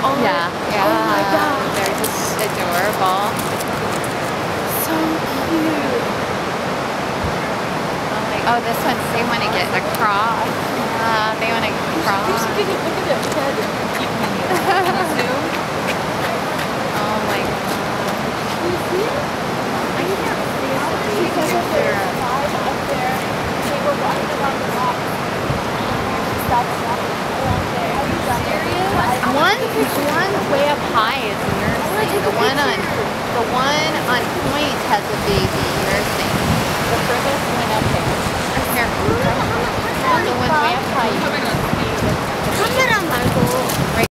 Yeah. Yeah. Oh my god. They're just adorable. So cute. Oh, this one, they want to get across. They want to cross. Look at their head. Zoom. Oh my god. Can you see it? I can't see it. Because of their size up there, they were running around the rock. That's around there. Are you serious? One way up high is nursing. The one on point has a baby nursing. The furthest one up there. Here. The one way up high. Look at him, Michael.